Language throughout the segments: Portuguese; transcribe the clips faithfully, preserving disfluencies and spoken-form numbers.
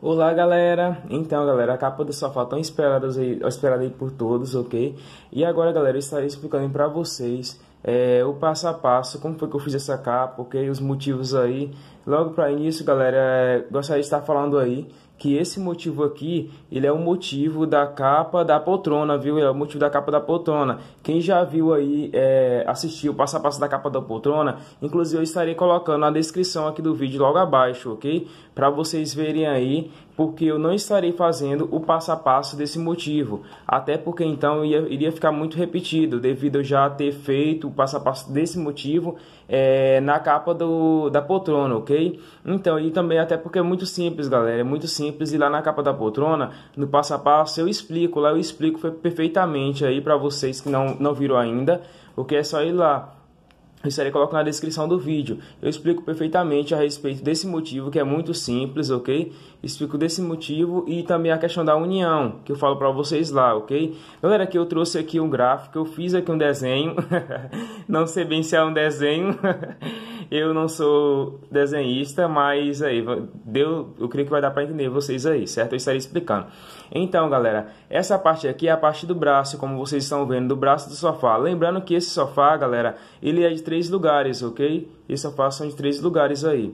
Olá, galera! Então, galera, a capa do sofá tão esperada aí, esperada aí por todos, ok? E agora, galera, eu estarei explicando para vocês é, o passo a passo, como foi que eu fiz essa capa, ok? Os motivos aí. Logo para início, galera, é, gostaria de estar falando aí que esse motivo aqui, ele é o motivo da capa da poltrona, viu? É o motivo da capa da poltrona. Quem já viu aí, é, assistiu o passo a passo da capa da poltrona, inclusive eu estarei colocando na descrição aqui do vídeo logo abaixo, ok? Para vocês verem aí, porque eu não estarei fazendo o passo a passo desse motivo. Até porque então ia, iria ficar muito repetido, devido eu já ter feito o passo a passo desse motivo é, na capa do, da poltrona, ok? Então, e também até porque é muito simples, galera, é muito simples. E lá na capa da poltrona, no passo a passo, eu explico, lá eu explico perfeitamente aí para vocês que não, não viram ainda, porque é só ir lá. Eu estarei colocando na descrição do vídeo. Eu explico perfeitamente a respeito desse motivo, que é muito simples, ok? Explico desse motivo e também a questão da união, que eu falo para vocês lá, ok? Galera, aqui eu trouxe aqui um gráfico, eu fiz aqui um desenho. Não sei bem se é um desenho. Eu não sou desenhista, mas aí, deu, eu creio que vai dar para entender vocês aí, certo? Eu estarei explicando. Então, galera, essa parte aqui é a parte do braço, como vocês estão vendo, do braço do sofá. Lembrando que esse sofá, galera, ele é de três lugares, ok? Esse sofá são de três lugares aí.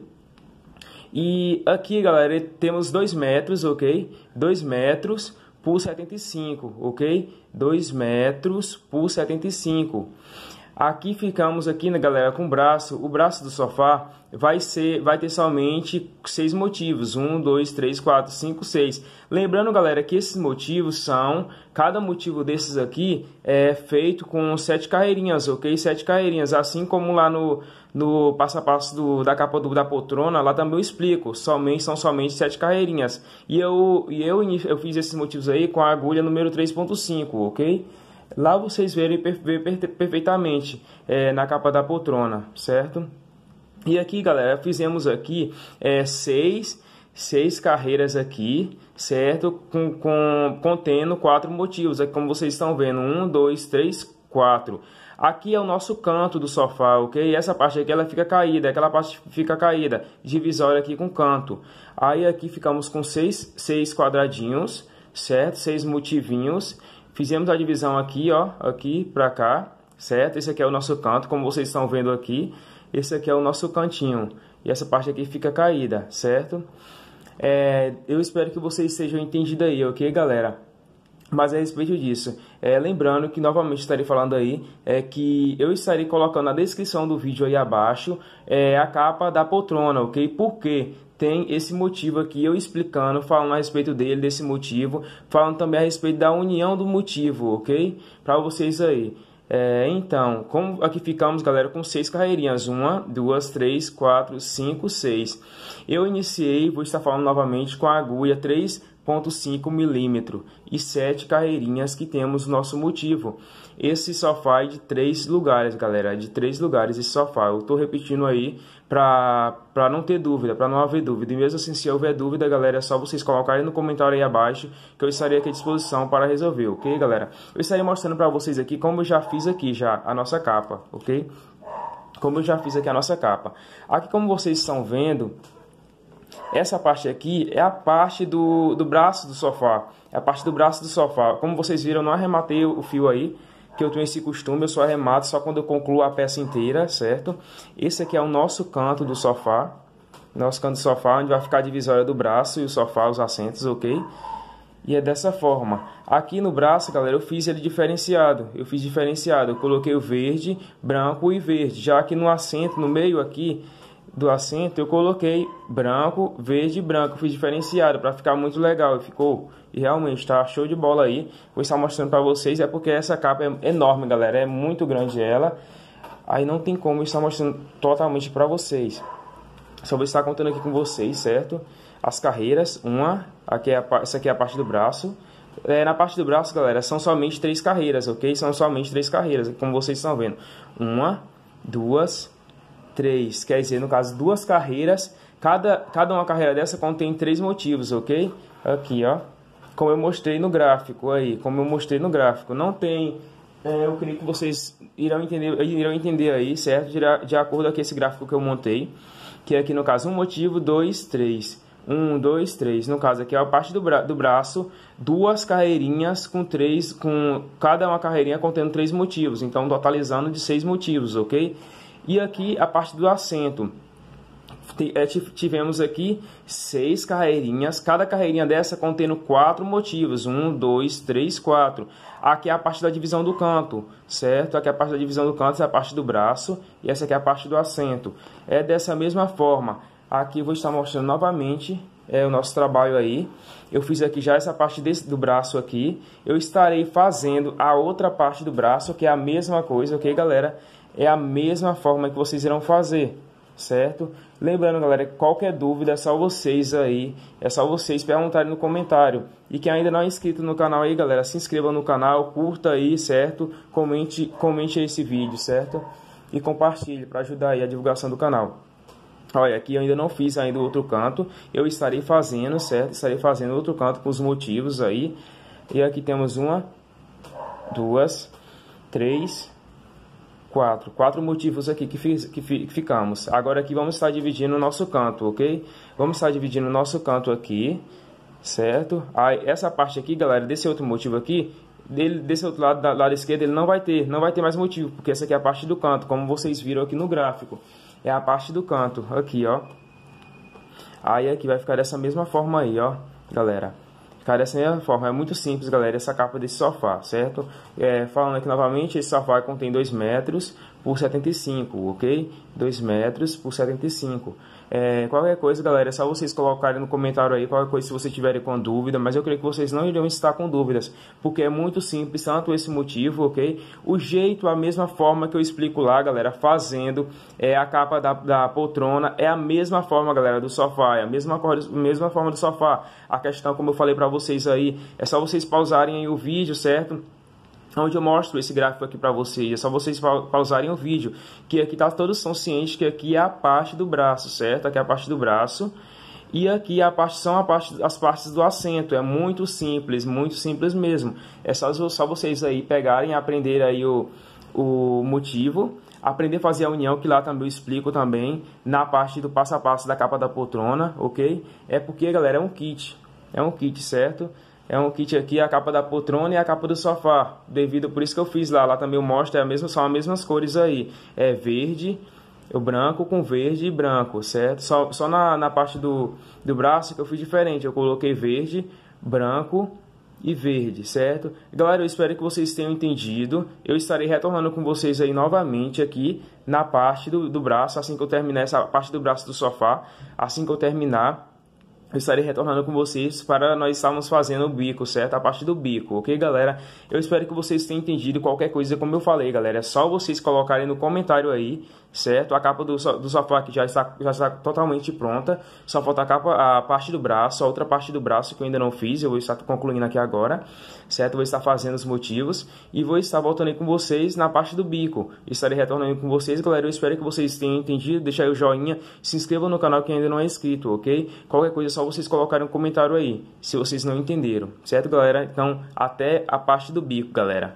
E aqui, galera, temos dois metros, ok? dois metros por setenta e cinco, ok? dois metros por setenta e cinco. Aqui ficamos aqui, né, galera, com o braço. O braço do sofá vai ser, vai ter somente seis motivos. Um, dois, três, quatro, cinco, seis. Lembrando, galera, que esses motivos são... Cada motivo desses aqui é feito com sete carreirinhas, ok? Sete carreirinhas. Assim como lá no, no passo a passo do, da capa do, da poltrona, lá também eu explico. Somente, são somente sete carreirinhas. E eu, e eu, eu fiz esses motivos aí com a agulha número três ponto cinco, ok? Lá vocês verem perfeitamente é, na capa da poltrona, certo? E aqui, galera, fizemos aqui é, seis, seis carreiras aqui, certo? Com, com, contendo quatro motivos, aqui, como vocês estão vendo, um, dois, três, quatro. Aqui é o nosso canto do sofá, ok? Essa parte aqui ela fica caída, aquela parte fica caída, divisória aqui com canto. Aí aqui ficamos com seis, seis quadradinhos, certo? Seis motivinhos. Fizemos a divisão aqui, ó, aqui para cá, certo? Esse aqui é o nosso canto, como vocês estão vendo aqui. Esse aqui é o nosso cantinho. E essa parte aqui fica caída, certo? É, eu espero que vocês sejam entendidos aí, ok, galera? Mas a respeito disso, é, lembrando que novamente estarei falando aí, é que eu estarei colocando na descrição do vídeo aí abaixo é, a capa da poltrona, ok? Por quê? Tem esse motivo aqui, eu explicando, falando a respeito dele, desse motivo, falando também a respeito da união do motivo, ok? Para vocês aí. É, então, como aqui ficamos, galera, com seis carreirinhas, uma, duas, três, quatro, cinco, seis. Eu iniciei, vou estar falando novamente com a agulha três ponto cinco milímetros e sete carreirinhas que temos no nosso motivo. Esse sofá é de três lugares, galera, é de três lugares esse sofá. Eu estou repetindo aí para para não ter dúvida, para não haver dúvida. E mesmo assim, se houver dúvida, galera, é só vocês colocarem no comentário aí abaixo que eu estarei aqui à disposição para resolver, ok, galera? Eu estarei mostrando para vocês aqui como eu já fiz aqui já a nossa capa, ok? Como eu já fiz aqui a nossa capa. Aqui, como vocês estão vendo, essa parte aqui é a parte do, do braço do sofá. É a parte do braço do sofá. Como vocês viram, eu não arrematei o fio aí, que eu tenho esse costume, eu só arremato só quando eu concluo a peça inteira, certo? Esse aqui é o nosso canto do sofá. Nosso canto do sofá, onde vai ficar a divisória do braço e o sofá, os assentos, ok? E é dessa forma. Aqui no braço, galera, eu fiz ele diferenciado. Eu fiz diferenciado. Eu coloquei o verde, branco e verde. Já que no assento, no meio aqui do assento, eu coloquei branco, verde e branco. Eu fiz diferenciado para ficar muito legal. E ficou, e realmente tá show de bola aí. Vou estar mostrando para vocês. É porque essa capa é enorme, galera. É muito grande ela. Aí não tem como eu estar mostrando totalmente para vocês. Só vou estar contando aqui com vocês, certo? As carreiras, uma, aqui é a, essa aqui é a parte do braço. É, na parte do braço, galera, são somente três carreiras, ok? São somente três carreiras, como vocês estão vendo. Uma, duas, três. Quer dizer, no caso, duas carreiras. Cada, cada uma carreira dessa contém três motivos, ok? Aqui, ó. Como eu mostrei no gráfico aí, como eu mostrei no gráfico. Não tem... É, eu creio que vocês irão entender, irão entender aí, certo? De, de acordo com esse gráfico que eu montei. Que é aqui, no caso, um motivo, dois, três. Um, dois, três. No caso aqui é a parte do, bra do braço, duas carreirinhas com três, com cada uma carreirinha contendo três motivos. Então, totalizando de seis motivos, ok? E aqui a parte do assento. Tivemos aqui seis carreirinhas, cada carreirinha dessa contendo quatro motivos, um, dois, três, quatro. Aqui é a parte da divisão do canto, certo? Aqui é a parte da divisão do canto, essa é a parte do braço, e essa aqui é a parte do assento. É dessa mesma forma. Aqui eu vou estar mostrando novamente é, o nosso trabalho aí. Eu fiz aqui já essa parte desse, do braço aqui. Eu estarei fazendo a outra parte do braço, que é a mesma coisa, ok, galera? É a mesma forma que vocês irão fazer, certo? Lembrando, galera, qualquer dúvida é só vocês aí, é só vocês perguntarem no comentário. E quem ainda não é inscrito no canal aí, galera, se inscreva no canal, curta aí, certo? Comente, comente esse vídeo, certo? E compartilhe para ajudar aí a divulgação do canal. Olha, aqui eu ainda não fiz ainda o outro canto, eu estarei fazendo, certo? Estarei fazendo outro canto com os motivos aí. E aqui temos uma, duas, três... Quatro, quatro motivos aqui que, fiz, que, fi, que ficamos. Agora aqui vamos estar dividindo o nosso canto, ok? Vamos estar dividindo o nosso canto aqui, certo? Aí, essa parte aqui, galera, desse outro motivo aqui, dele, desse outro lado, da lado esquerdo, ele não vai ter, não vai ter mais motivo, porque essa aqui é a parte do canto, como vocês viram aqui no gráfico. É a parte do canto, aqui, ó. Aí aqui vai ficar dessa mesma forma aí, ó, galera. Ficar dessa mesma forma, é muito simples, galera, essa capa desse sofá, certo? É, falando aqui novamente, esse sofá contém dois metros por setenta e cinco, ok? dois metros por setenta e cinco. É, qualquer coisa, galera, é só vocês colocarem no comentário aí, qualquer coisa se vocês tiverem com dúvida, mas eu creio que vocês não irão estar com dúvidas, porque é muito simples, tanto esse motivo, ok? O jeito, a mesma forma que eu explico lá, galera, fazendo é, a capa da, da poltrona, é a mesma forma, galera, do sofá, é a mesma, mesma forma do sofá. A questão, como eu falei pra vocês aí, é só vocês pausarem aí o vídeo, certo? Onde eu mostro esse gráfico aqui para vocês, é só vocês pausarem o vídeo, que aqui tá, todos são cientes que aqui é a parte do braço, certo? Aqui é a parte do braço, e aqui a parte, são a parte, as partes do assento, é muito simples, muito simples mesmo. É só, só vocês aí pegarem e aprender aí o, o motivo, aprender a fazer a união, que lá também eu explico também, na parte do passo a passo da capa da poltrona, ok? É porque, galera, é um kit, é um kit, certo? É um kit aqui, a capa da poltrona e a capa do sofá. Devido, por isso que eu fiz lá. Lá também eu mostro, é a mesma, são as mesmas cores aí. É verde, o branco com verde e branco, certo? Só, só na, na parte do, do braço que eu fiz diferente. Eu coloquei verde, branco e verde, certo? Galera, eu espero que vocês tenham entendido. Eu estarei retornando com vocês aí novamente aqui na parte do, do braço. Assim que eu terminar essa parte do braço do sofá. Assim que eu terminar, eu estarei retornando com vocês para nós estarmos fazendo o bico, certo? A parte do bico, ok, galera? Eu espero que vocês tenham entendido qualquer coisa, como eu falei, galera. É só vocês colocarem no comentário aí, certo? A capa do, so do sofá aqui já está, já está totalmente pronta. Só falta a, capa, a parte do braço, a outra parte do braço que eu ainda não fiz. Eu vou estar concluindo aqui agora, certo? Eu vou estar fazendo os motivos e vou estar voltando aí com vocês na parte do bico. Estarei retornando com vocês, galera. Eu espero que vocês tenham entendido. Deixa aí o joinha, se inscrevam no canal que ainda não é inscrito, ok? Qualquer coisa, só vocês colocarem um comentário aí, se vocês não entenderam, certo, galera? Então, até a parte do bico, galera.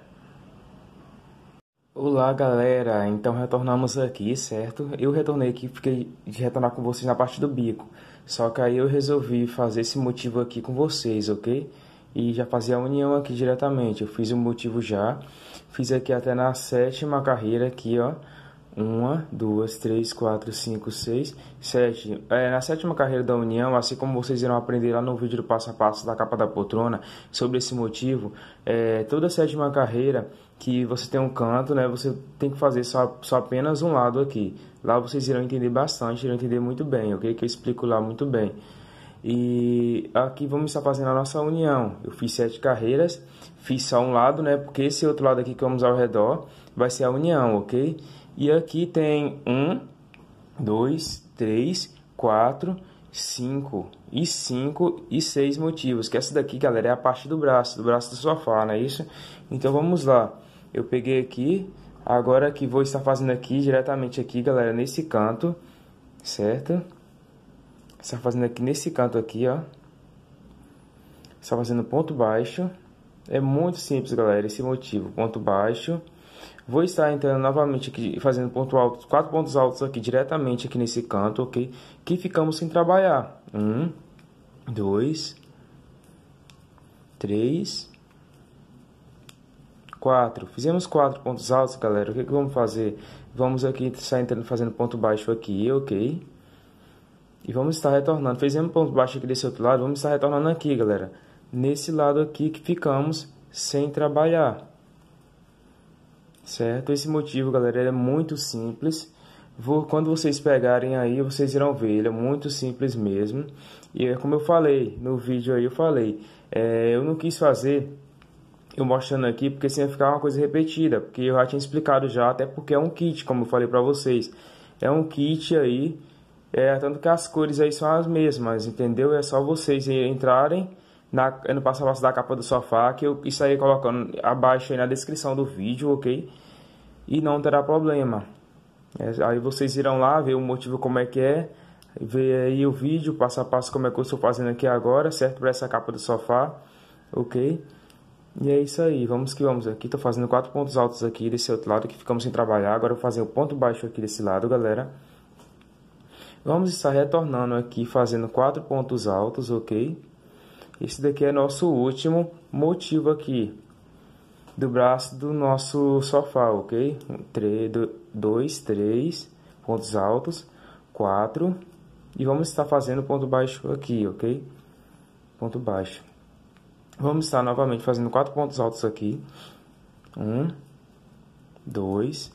Olá, galera, então retornamos aqui, certo? Eu retornei aqui, fiquei de retornar com vocês na parte do bico, só que aí eu resolvi fazer esse motivo aqui com vocês, ok? E já fazer a união aqui diretamente, eu fiz o motivo já, fiz aqui até na sétima carreira aqui, ó. Uma, duas, três, quatro, cinco, seis, sete. É, na sétima carreira da união, assim como vocês irão aprender lá no vídeo do passo a passo da capa da poltrona, sobre esse motivo, é, toda a sétima carreira que você tem um canto, né, você tem que fazer só, só apenas um lado aqui. Lá vocês irão entender bastante, irão entender muito bem, ok? Que eu explico lá muito bem. E aqui vamos estar fazendo a nossa união. Eu fiz sete carreiras, fiz só um lado, né, porque esse outro lado aqui que vamos ao redor vai ser a união, ok? E aqui tem um, dois, três, quatro, cinco e cinco e seis motivos. Que essa daqui, galera, é a parte do braço, do braço do sofá, não é isso? Então vamos lá. Eu peguei aqui, agora que vou estar fazendo aqui, diretamente aqui, galera, nesse canto, certo? Está fazendo aqui nesse canto aqui, ó. Está fazendo ponto baixo. É muito simples, galera, esse motivo. Ponto baixo. Vou estar entrando novamente aqui, fazendo ponto alto, quatro pontos altos aqui, diretamente aqui nesse canto, ok? Que ficamos sem trabalhar. Um, dois, três, quatro. Fizemos quatro pontos altos, galera. O que que vamos fazer? Vamos aqui estar entrando, fazendo ponto baixo aqui, ok? E vamos estar retornando. Fizemos ponto baixo aqui desse outro lado, vamos estar retornando aqui, galera. Nesse lado aqui que ficamos sem trabalhar. Certo? Esse motivo, galera, é muito simples. Vou, quando vocês pegarem aí, vocês irão ver. Ele é muito simples mesmo. E é como eu falei, no vídeo aí eu falei. É, eu não quis fazer eu mostrando aqui, porque senão ia ficar uma coisa repetida. Porque eu já tinha explicado já, até porque é um kit, como eu falei pra vocês. É um kit aí, é, tanto que as cores aí são as mesmas, entendeu? É só vocês entrarem na, no passo a passo da capa do sofá, que eu estarei colocando abaixo aí na descrição do vídeo, ok? E não terá problema. É, aí vocês irão lá ver o motivo como é que é, ver aí o vídeo, passo a passo como é que eu estou fazendo aqui agora, certo? Para essa capa do sofá, ok? E é isso aí, vamos que vamos. Aqui estou fazendo quatro pontos altos aqui desse outro lado que ficamos sem trabalhar. Agora eu vou fazer o ponto baixo aqui desse lado, galera. Vamos estar retornando aqui fazendo quatro pontos altos, ok? Esse daqui é nosso último motivo aqui do braço do nosso sofá, ok? dois, três pontos altos, quatro. E vamos estar fazendo ponto baixo aqui, ok? Ponto baixo. Vamos estar novamente fazendo quatro pontos altos aqui. Um, dois,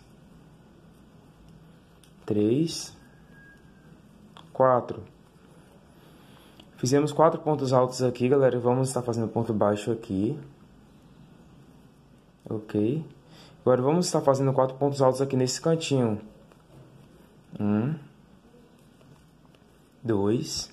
três, quatro. Fizemos quatro pontos altos aqui, galera. Vamos estar fazendo ponto baixo aqui. Ok. Agora vamos estar fazendo quatro pontos altos aqui nesse cantinho. Um, dois,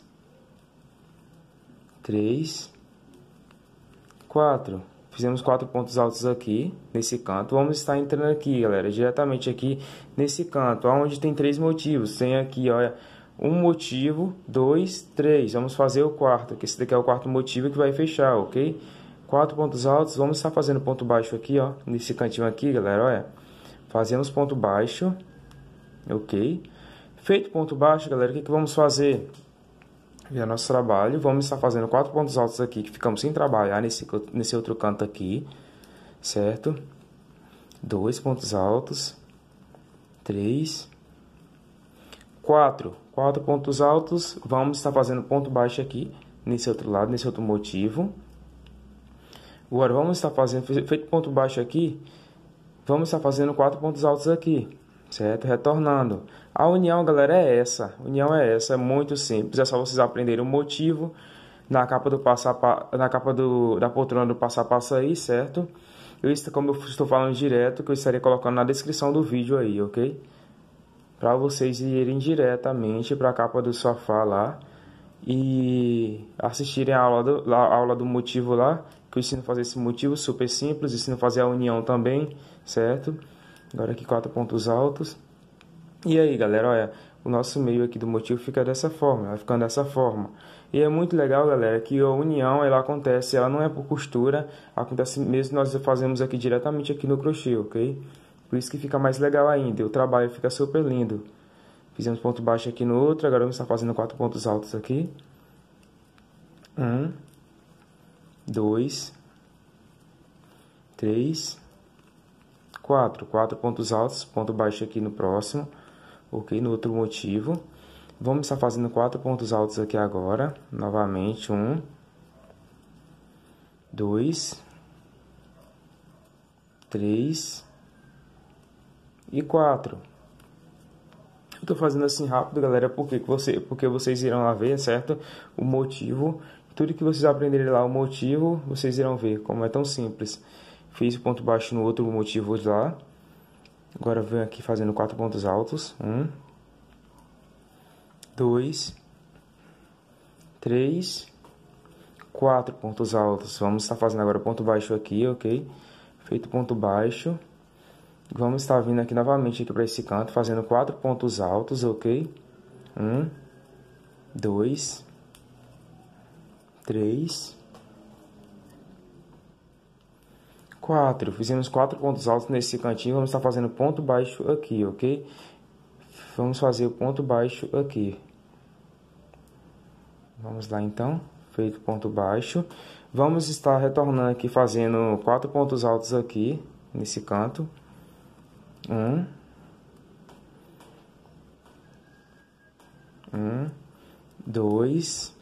três, quatro. Fizemos quatro pontos altos aqui nesse canto. Vamos estar entrando aqui, galera, diretamente aqui nesse canto, onde tem três motivos. Tem aqui, olha, um motivo, dois, três. Vamos fazer o quarto, que esse daqui é o quarto motivo que vai fechar, ok? Quatro pontos altos. Vamos estar fazendo ponto baixo aqui, ó, nesse cantinho aqui, galera, olha. Fazemos ponto baixo, ok? Feito ponto baixo, galera, o que que vamos fazer? É nosso trabalho, vamos estar fazendo quatro pontos altos aqui, que ficamos sem trabalhar nesse, nesse outro canto aqui, certo? Dois pontos altos, três, quatro, quatro pontos altos, vamos estar fazendo ponto baixo aqui, nesse outro lado, nesse outro motivo. Agora, vamos estar fazendo, feito ponto baixo aqui, vamos estar fazendo quatro pontos altos aqui, certo? Retornando. A união, galera, é essa. A união é essa, é muito simples. É só vocês aprenderem o motivo na capa do passo a passo, na capa do, da poltrona do passo a passo aí, certo? Eu, como eu estou falando direto, que eu estarei colocando na descrição do vídeo aí, ok? Para vocês irem diretamente para a capa do sofá lá e assistirem a aula do, a aula do motivo lá, que eu ensino a fazer esse motivo super simples, ensino a fazer a união também, certo? Agora aqui quatro pontos altos. E aí, galera, olha, o nosso meio aqui do motivo fica dessa forma, vai ficando dessa forma. E é muito legal, galera, que a união, ela acontece, ela não é por costura, acontece mesmo, nós fazemos aqui diretamente aqui no crochê, ok? Por isso que fica mais legal ainda, o trabalho fica super lindo. Fizemos ponto baixo aqui no outro, agora vamos estar fazendo quatro pontos altos aqui. Um, dois, três, quatro. Quatro pontos altos, ponto baixo aqui no próximo. Ok, no outro motivo. Vamos estar fazendo quatro pontos altos aqui agora. Novamente, um, dois, três e quatro. Eu tô fazendo assim rápido, galera, porque, você, porque vocês irão lá ver, certo? O motivo. Tudo que vocês aprenderem lá, o motivo, vocês irão ver como é tão simples. Fiz o ponto baixo no outro motivo de lá. Agora venho aqui fazendo quatro pontos altos. Um, dois, três, quatro pontos altos. Vamos estar fazendo agora ponto baixo aqui, ok? Feito ponto baixo. Vamos estar vindo aqui novamente aqui para esse canto, fazendo quatro pontos altos, ok? Um, dois, três, quatro. Fizemos quatro pontos altos nesse cantinho. Vamos estar fazendo ponto baixo aqui, ok? Vamos fazer o ponto baixo aqui. Vamos lá, então. feito ponto baixo. Vamos estar retornando aqui, fazendo quatro pontos altos aqui, nesse canto. Um. Um. Dois.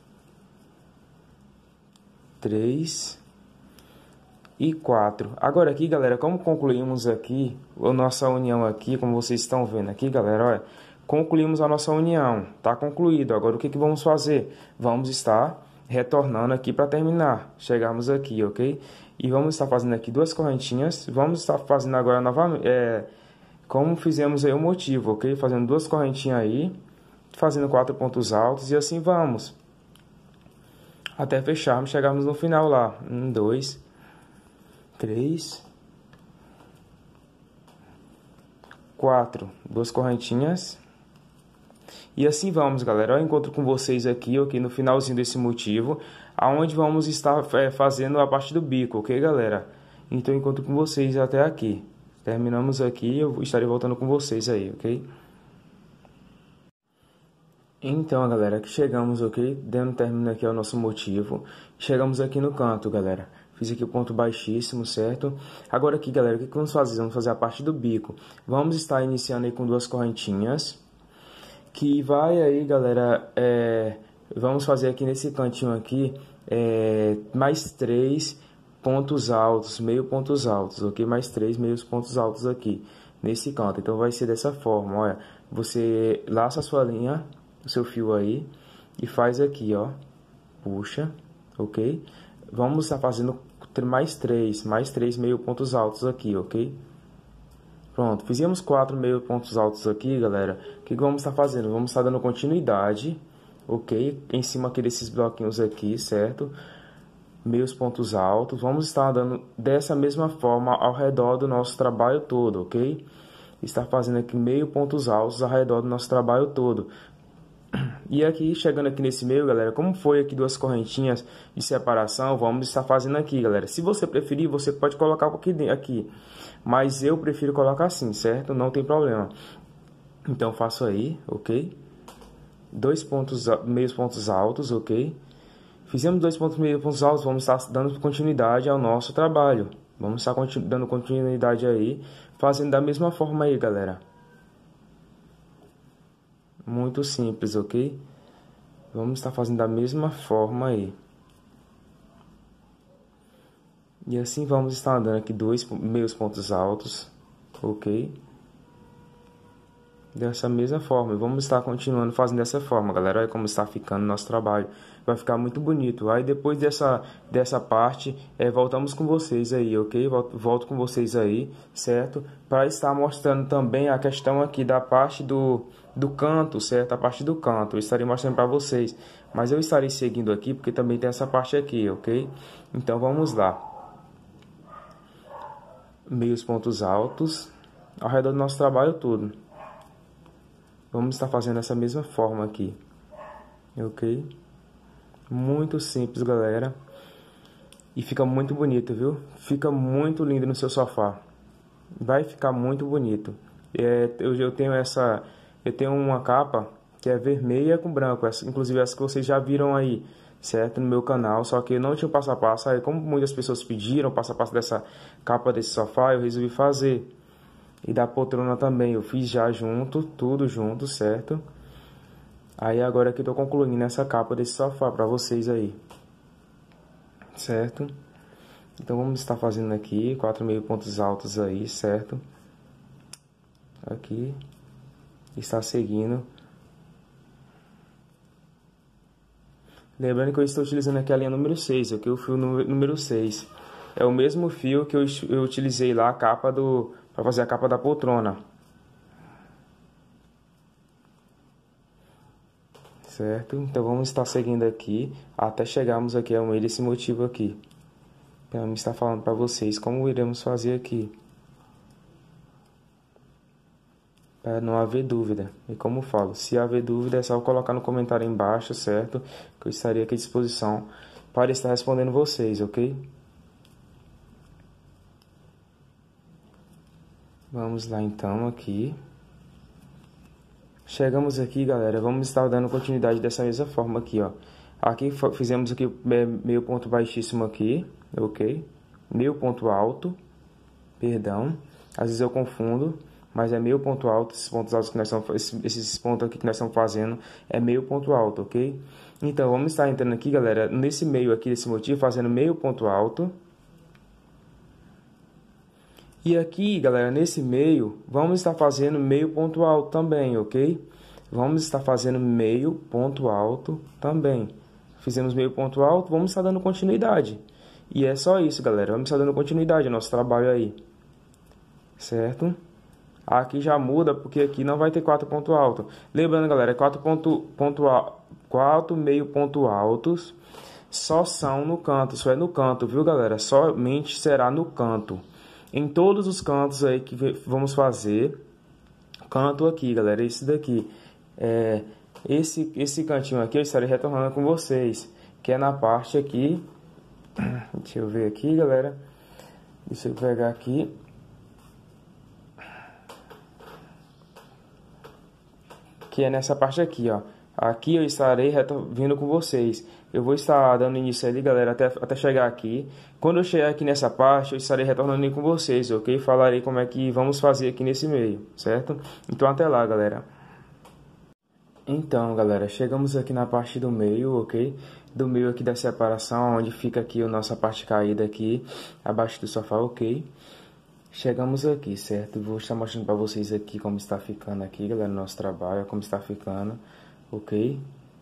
Três. E quatro. Agora aqui, galera, como concluímos aqui a nossa união aqui, como vocês estão vendo aqui, galera, olha, concluímos a nossa união, tá concluído. Agora o que que vamos fazer? Vamos estar retornando aqui para terminar. Chegamos aqui, ok? E vamos estar fazendo aqui duas correntinhas. Vamos estar fazendo agora novamente, é, como fizemos aí o motivo, ok? Fazendo duas correntinhas aí, fazendo quatro pontos altos e assim vamos. Até fecharmos, chegarmos no final lá. Um, dois... três, quatro, duas correntinhas. E assim vamos, galera. Eu encontro com vocês aqui, ok, no finalzinho desse motivo, aonde vamos estar é, fazendo a parte do bico, ok, galera? Então eu encontro com vocês até aqui. Terminamos aqui, eu estarei voltando com vocês aí, ok? Então, galera, aqui chegamos, ok? Dando término aqui ao nosso motivo. Chegamos aqui no canto, galera. Fiz aqui o ponto baixíssimo, certo? Agora aqui, galera, o que vamos fazer? Vamos fazer a parte do bico. Vamos estar iniciando aí com duas correntinhas. Que vai aí, galera, é, vamos fazer aqui nesse cantinho aqui, é, mais três pontos altos, meio pontos altos, ok? Mais três meios pontos altos aqui, nesse canto. Então, vai ser dessa forma, olha. Você laça a sua linha, o seu fio aí, e faz aqui, ó. Puxa, ok? Vamos estar fazendo mais três, mais três meio pontos altos aqui, ok? Pronto, fizemos quatro meio pontos altos aqui, galera. O que vamos estar fazendo? Vamos estar dando continuidade, ok? Em cima aqui desses bloquinhos aqui, certo? Meios pontos altos. Vamos estar dando dessa mesma forma ao redor do nosso trabalho todo, ok? Estar fazendo aqui meio pontos altos ao redor do nosso trabalho todo. E aqui, chegando aqui nesse meio, galera, como foi aqui duas correntinhas de separação, vamos estar fazendo aqui, galera. Se você preferir, você pode colocar aqui, aqui. Mas eu prefiro colocar assim, certo? Não tem problema. Então, faço aí, ok? Dois pontos, meios pontos altos, ok? Fizemos dois pontos meios pontos altos, vamos estar dando continuidade ao nosso trabalho. Vamos estar dando continuidade aí, fazendo da mesma forma aí, galera. Muito simples, ok? Vamos estar fazendo da mesma forma aí. E assim vamos estar andando aqui dois meios pontos altos, ok? Dessa mesma forma. Vamos estar continuando fazendo dessa forma, galera. Olha como está ficando o nosso trabalho. Vai ficar muito bonito. Aí depois dessa, dessa parte, é, voltamos com vocês aí, ok? Volto, volto com vocês aí, certo? Para estar mostrando também a questão aqui da parte do... do canto, certo? A parte do canto, eu estarei mostrando para vocês, mas eu estarei seguindo aqui, porque também tem essa parte aqui, ok? Então, vamos lá. Meios pontos altos, ao redor do nosso trabalho todo. Vamos estar fazendo essa mesma forma aqui, ok? Muito simples, galera. E fica muito bonito, viu? Fica muito lindo no seu sofá. Vai ficar muito bonito. É, eu, eu tenho essa... Eu tenho uma capa que é vermelha com branco, essa, inclusive essa que vocês já viram aí, certo? No meu canal, só que eu não tinha o passo a passo, aí como muitas pessoas pediram o passo a passo dessa capa desse sofá, eu resolvi fazer. E da poltrona também, eu fiz já junto, tudo junto, certo? Aí agora aqui eu tô concluindo essa capa desse sofá pra vocês aí, certo? Então vamos estar fazendo aqui, quatro meio pontos altos aí, certo? Aqui. Está seguindo. Lembrando que eu estou utilizando aqui a linha número seis, aqui o fio número seis. É o mesmo fio que eu, eu utilizei lá a capa do para fazer a capa da poltrona. Certo? Então vamos estar seguindo aqui até chegarmos aqui ao meio desse motivo aqui. Para me estar falando para vocês como iremos fazer aqui. Para não haver dúvida. E como eu falo, se haver dúvida é só colocar no comentário embaixo, certo? Que eu estaria aqui à disposição para estar respondendo vocês, ok? Vamos lá então aqui. Chegamos aqui, galera, vamos estar dando continuidade dessa mesma forma aqui, ó. Aqui fizemos aqui meio ponto baixíssimo aqui, ok? Meio ponto alto, perdão, às vezes eu confundo, mas é meio ponto alto, esses pontos altos que nós estamos, esses pontos aqui que nós estamos fazendo é meio ponto alto, ok? Então vamos estar entrando aqui, galera, nesse meio aqui desse motivo, fazendo meio ponto alto. E aqui, galera, nesse meio, vamos estar fazendo meio ponto alto também, ok? Vamos estar fazendo meio ponto alto também. Fizemos meio ponto alto, vamos estar dando continuidade. E é só isso, galera. Vamos estar dando continuidade ao nosso trabalho aí. Certo? Aqui já muda, porque aqui não vai ter quatro pontos altos. Lembrando, galera, quatro, ponto, ponto, quatro meio pontos altos só são no canto. Só é no canto, viu, galera? Somente será no canto. Em todos os cantos aí que vamos fazer, canto aqui, galera, esse daqui. É, esse, esse cantinho aqui eu estarei retornando com vocês, que é na parte aqui. Deixa eu ver aqui, galera. Deixa eu pegar aqui. Que é nessa parte aqui, ó. Aqui eu estarei vindo com vocês. Eu vou estar dando início ali, galera, até, até chegar aqui. Quando eu chegar aqui nessa parte, eu estarei retornando com vocês, ok? Falarei como é que vamos fazer aqui nesse meio, certo? Então até lá, galera. Então, galera, chegamos aqui na parte do meio, ok? Do meio aqui da separação, onde fica aqui a nossa parte caída aqui, abaixo do sofá, ok? Chegamos aqui, certo? Vou estar mostrando para vocês aqui como está ficando aqui, galera, nosso trabalho, como está ficando, ok?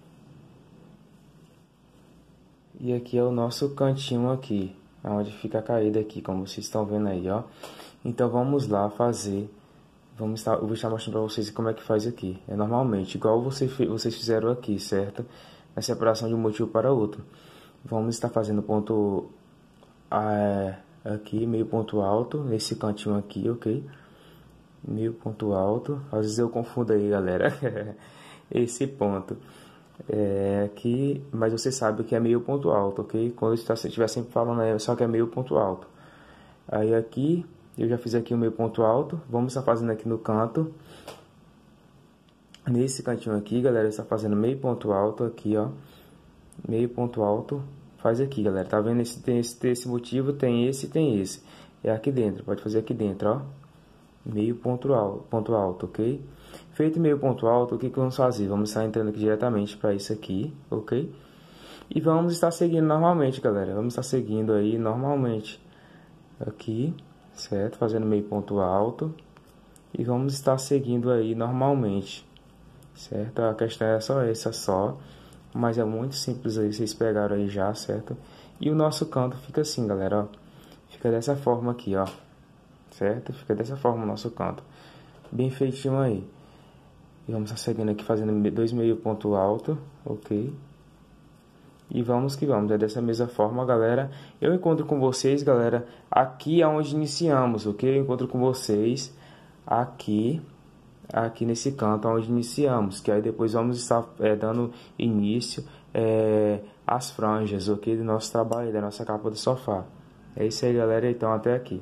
E aqui é o nosso cantinho aqui, onde fica a caída aqui, como vocês estão vendo aí, ó. Então, vamos lá fazer... Vamos estar, eu vou estar mostrando para vocês como é que faz aqui. É normalmente, igual você, vocês fizeram aqui, certo? Na separação de um motivo para outro. Vamos estar fazendo ponto é, aqui, meio ponto alto, nesse cantinho aqui, ok? Meio ponto alto. Às vezes eu confundo aí, galera. Esse ponto. É aqui, mas você sabe que é meio ponto alto, ok? Quando eu estiver sempre falando aí, só que é meio ponto alto. Aí aqui... Eu já fiz aqui o meu ponto alto. Vamos estar fazendo aqui no canto. Nesse cantinho aqui, galera, está fazendo meio ponto alto aqui, ó. Meio ponto alto. Faz aqui, galera. Tá vendo? Esse, tem esse, tem esse motivo, tem esse e tem esse. É aqui dentro. Pode fazer aqui dentro, ó. Meio ponto alto, ponto alto, ok? Feito meio ponto alto, o que, que vamos fazer? Vamos estar entrando aqui diretamente para isso aqui, ok? E vamos estar seguindo normalmente, galera. Vamos estar seguindo aí normalmente. Aqui. Certo? Fazendo meio ponto alto. E vamos estar seguindo aí normalmente. Certo? A questão é só essa só. Mas é muito simples aí. Vocês pegaram aí já, certo? E o nosso canto fica assim, galera, ó. Fica dessa forma aqui, ó. Certo? Fica dessa forma o nosso canto. Bem feitinho aí. E vamos estar seguindo aqui fazendo dois meio ponto alto. Ok? E vamos que vamos, é dessa mesma forma, galera. Eu encontro com vocês, galera, aqui é onde iniciamos, ok? Eu encontro com vocês aqui, aqui nesse canto onde iniciamos. Que aí depois vamos estar é, dando início é, às franjas, ok? Do nosso trabalho, da nossa capa do sofá. É isso aí, galera, então até aqui.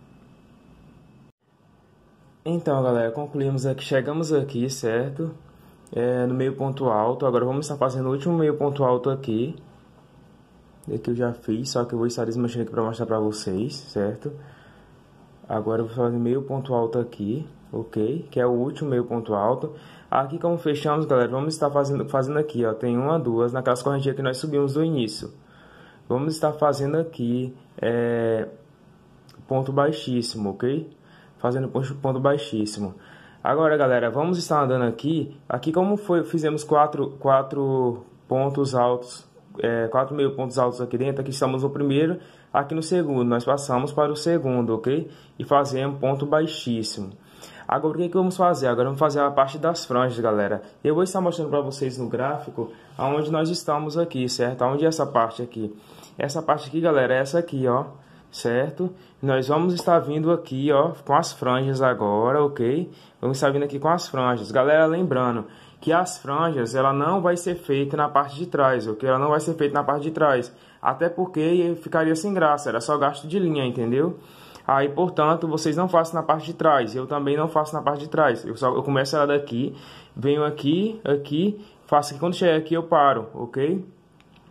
Então, galera, concluímos aqui, chegamos aqui, certo? É, no meio ponto alto. Agora vamos estar fazendo o último meio ponto alto aqui. Aqui eu já fiz, só que eu vou estar desmanchando aqui para mostrar para vocês, certo? Agora eu vou fazer meio ponto alto aqui, ok? Que é o último meio ponto alto. Aqui como fechamos, galera, vamos estar fazendo, fazendo aqui, ó. Tem uma, duas, naquelas correntinhas que nós subimos do início. Vamos estar fazendo aqui, é, ponto baixíssimo, ok? Fazendo ponto baixíssimo. Agora, galera, vamos estar andando aqui. Aqui como foi, fizemos quatro, quatro pontos altos, é, quatro meio pontos altos aqui dentro. Aqui estamos no primeiro, aqui no segundo. Nós passamos para o segundo, ok? E fazemos ponto baixíssimo. Agora, o que, que vamos fazer? Agora vamos fazer a parte das franjas, galera. Eu vou estar mostrando para vocês no gráfico aonde nós estamos aqui, certo? Aonde é essa parte aqui? Essa parte aqui, galera, é essa aqui, ó. Certo? Nós vamos estar vindo aqui, ó, com as franjas agora, ok? Vamos estar vindo aqui com as franjas. Galera, lembrando que as franjas, ela não vai ser feita na parte de trás, ok? Ela não vai ser feita na parte de trás. Até porque ficaria sem graça, era só gasto de linha, entendeu? Aí, portanto, vocês não façam na parte de trás. Eu também não faço na parte de trás. Eu, só, eu começo ela daqui, venho aqui, aqui, faço que quando chegar aqui eu paro, ok?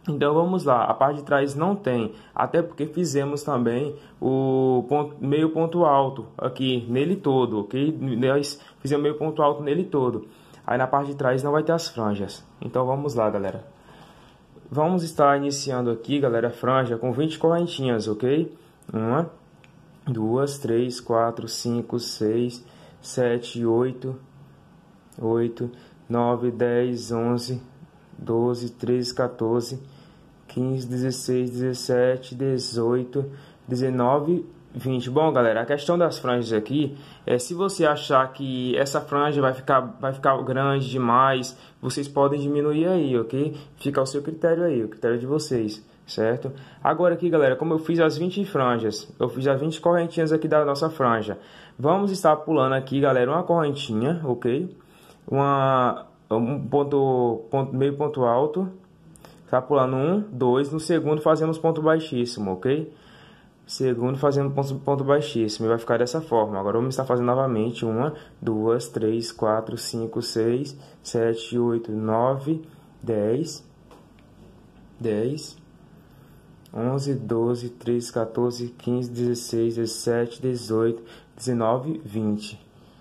Então vamos lá, a parte de trás não tem, até porque fizemos também o ponto, meio ponto alto aqui nele todo, ok? Nós fizemos meio ponto alto nele todo. Aí na parte de trás não vai ter as franjas. Então vamos lá, galera. Vamos estar iniciando aqui, galera, a franja com vinte correntinhas, ok? Uma, duas, três, quatro, cinco, seis, sete, oito, oito, nove, dez, onze, doze, treze, quatorze, quinze, dezesseis, dezessete, dezoito, dezenove, vinte. Bom, galera, a questão das franjas aqui é se você achar que essa franja vai ficar, vai ficar grande demais, vocês podem diminuir aí, ok? Fica ao seu critério aí, o critério de vocês, certo? Agora aqui, galera, como eu fiz as vinte franjas, eu fiz as vinte correntinhas aqui da nossa franja. Vamos estar pulando aqui, galera, uma correntinha, ok? Uma, um ponto, ponto, meio ponto alto. Tá pulando um, dois, no segundo fazemos ponto baixíssimo, ok? Segundo fazendo ponto, ponto baixíssimo, e vai ficar dessa forma. Agora vamos estar fazendo novamente uma, duas, três, quatro, cinco, seis, sete, oito, nove, dez, dez, onze, doze, treze, quatorze, quinze, dezesseis, dezessete, dezoito, dezenove, vinte.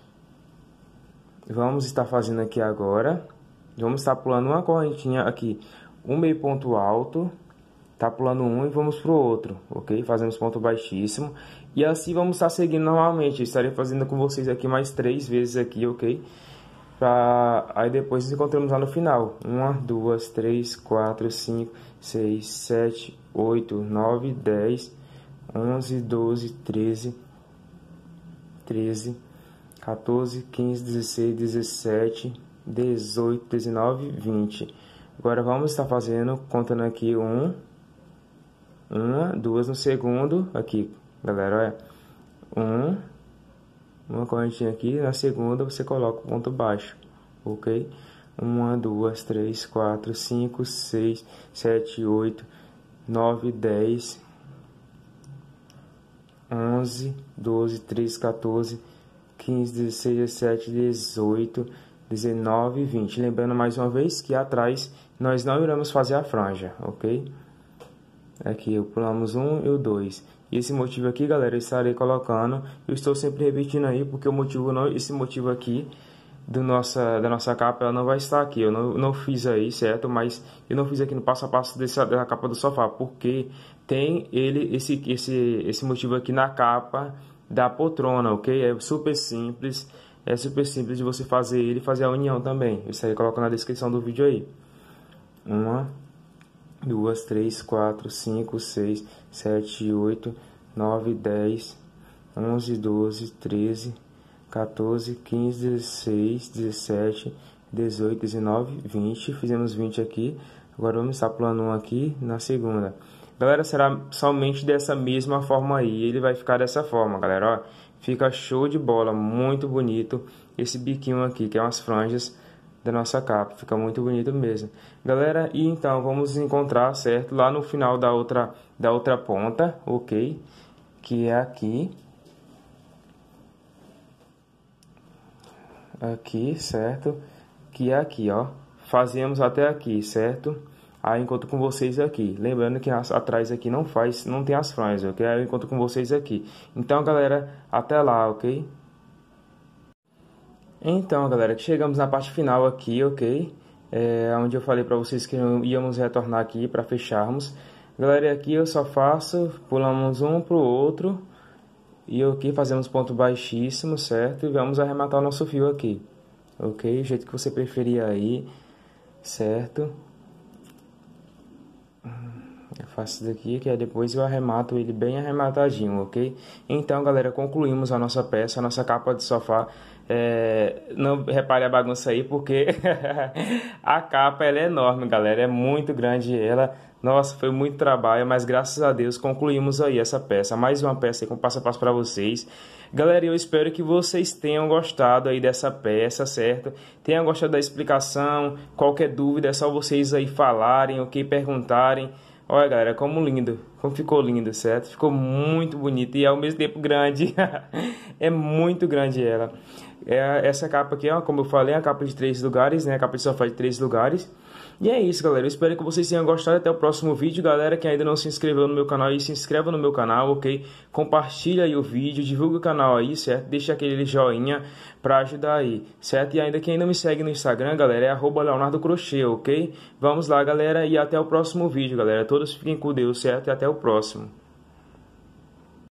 Vamos estar fazendo aqui agora, vamos estar pulando uma correntinha aqui, um meio ponto alto, tá pulando um e vamos pro outro, ok? Fazemos ponto baixíssimo e assim vamos estar seguindo normalmente. Eu estarei fazendo com vocês aqui mais três vezes aqui, ok? Pra... Aí depois nos encontramos lá no final. Uma, duas, três, quatro, cinco, seis, sete, oito, nove, dez, onze, doze, treze, treze, quatorze, quinze, dezesseis, dezessete, dezoito, dezenove, vinte. Agora vamos estar fazendo, contando aqui um, uma, duas no segundo, aqui, galera, olha, um, uma correntinha aqui, na segunda você coloca o ponto baixo, ok? Uma, duas, três, quatro, cinco, seis, sete, oito, nove, dez, onze, doze, treze, quatorze, quinze, dezesseis, dezessete, dezoito, dezenove, vinte. Lembrando mais uma vez que atrás nós não iremos fazer a franja, ok? Aqui eu pulamos um e o dois. E esse motivo aqui, galera, eu estarei colocando. Eu estou sempre repetindo aí porque o motivo não, esse motivo aqui do nossa, da nossa capa ela não vai estar aqui. Eu não, não fiz aí, certo? Mas eu não fiz aqui no passo a passo dessa, da capa do sofá porque tem ele esse esse esse motivo aqui na capa da poltrona, ok? É super simples. É super simples de você fazer ele e fazer a união também. Eu estarei colocando na descrição do vídeo aí. Uma, duas, três, quatro, cinco, seis, sete, oito, nove, dez, onze, doze, treze, quatorze, quinze, dezesseis, dezessete, dezoito, dezenove, vinte. Fizemos vinte aqui. Agora vamos estar pulando um aqui na segunda. Galera, será somente dessa mesma forma aí. Ele vai ficar dessa forma, galera, ó. Fica show de bola, muito bonito esse biquinho aqui, que é umas franjas da nossa capa. Fica muito bonito mesmo. Galera, e então vamos encontrar, certo? Lá no final da outra, da outra ponta, ok? Que é aqui. Aqui, certo? Que é aqui, ó. Fazemos até aqui, certo? Aí eu encontro com vocês aqui. Lembrando que as, atrás aqui não faz, não tem as franjas, ok? Aí eu encontro com vocês aqui. Então, galera, até lá, ok? Então, galera, chegamos na parte final aqui, ok? É, onde eu falei para vocês que íamos retornar aqui para fecharmos. Galera, aqui eu só faço, pulamos um pro outro. E aqui fazemos ponto baixíssimo, certo? E vamos arrematar o nosso fio aqui, ok? O jeito que você preferir aí, certo? Eu faço isso daqui, que aí depois eu arremato ele bem arrematadinho, ok? Então, galera, concluímos a nossa peça, a nossa capa de sofá. É, não repare a bagunça aí, porque a capa ela é enorme, galera. É muito grande ela. Nossa, foi muito trabalho, mas graças a Deus concluímos aí essa peça. Mais uma peça aí com passo a passo para vocês. Galera, eu espero que vocês tenham gostado aí dessa peça, certo? Tenham gostado da explicação. Qualquer dúvida é só vocês aí falarem, ok? Perguntarem. Olha, galera, como lindo, como ficou lindo, certo? Ficou muito bonito e ao mesmo tempo grande. É muito grande ela. É, essa capa aqui, ó, como eu falei, é a capa de três lugares, né? A capa de sofá de três lugares. E é isso, galera. Eu espero que vocês tenham gostado. Até o próximo vídeo. Galera que ainda não se inscreveu no meu canal aí, se inscreva no meu canal, ok? Compartilha aí o vídeo, divulga o canal aí, certo? Deixa aquele joinha pra ajudar aí, certo? E ainda quem não me segue no Instagram, galera, é arroba Leonardo Crochê, ok? Vamos lá, galera, e até o próximo vídeo, galera. Todos fiquem com Deus, certo? E até o próximo.